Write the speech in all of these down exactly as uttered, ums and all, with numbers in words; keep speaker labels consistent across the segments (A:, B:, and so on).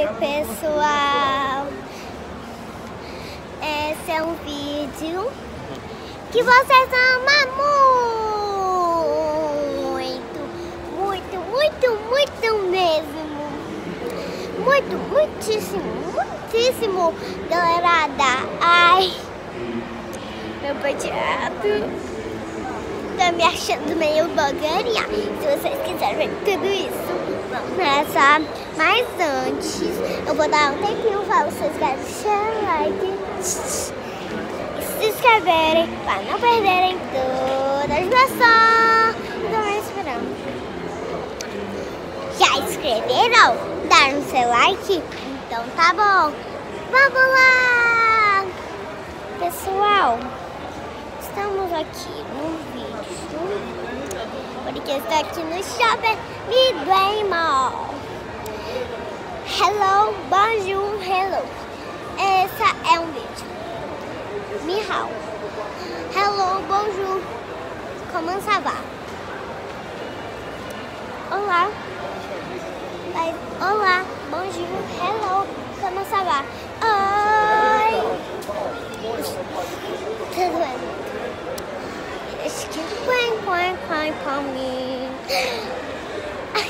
A: Oi pessoal, esse é um vídeo que vocês amam muito, muito, muito, muito mesmo, muito, muitíssimo, muitíssimo, galera. Ai, meu Passeando tá me achando meio blogueirinha. Se vocês quiserem ver tudo isso, vamos nessa. Mas antes, eu vou dar um tempinho para vocês deixarem like e se inscreverem para não perderem todas as versões. Então, esperando. Já inscreveram? Deram seu like? Então tá bom. Vamos lá! Pessoal, estamos aqui no vídeo, porque estou aqui no shopping Midway Mall. Hello, bonjour, hello. Esse é um vídeo. Mihao. Hello, bonjour. Comment ça va? Olá. Olá, bonjour, hello. Comment ça va? Oi. Tudo bem? Acho que põe, põe, põe pra mim. Ai.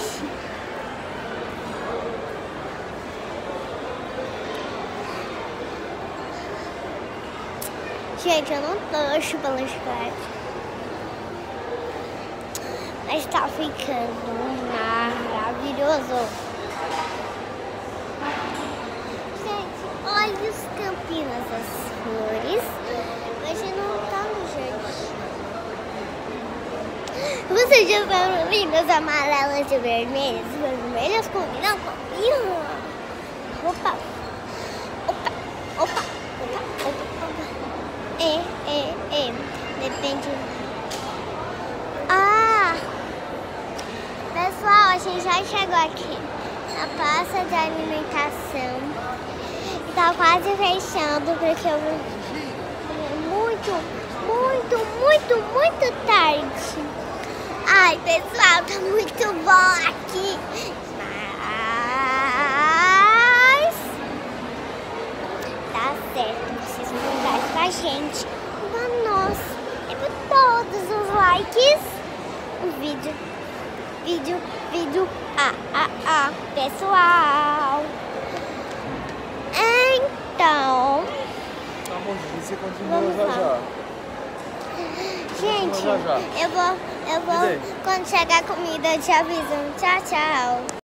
A: Gente, eu não tô chupando chocolate, mas tá ficando maravilhoso. Gente, olha os campinas das flores. Hoje não tá no jardim. Vocês já viram lindas amarelas e vermelhas? Vermelhas combinam comigo. Opa, opa, opa, opa, opa, opa. É, é, é. Depende. Ah! Pessoal, a gente já chegou aqui na praça de alimentação. Tá quase fechando porque eu muito, muito, muito, muito tarde. Ai, pessoal, tá muito bom aqui. Mas tá certo, vocês vão dar pra gente uma nossa e por todos os likes. O vídeo, vídeo, vídeo, ah, ah, ah, pessoal. Então,
B: tá bom, Gigi, você continua já já.
A: Gente,
B: já, já.
A: eu vou, eu vou, quando chegar a comida eu te aviso. Tchau, tchau.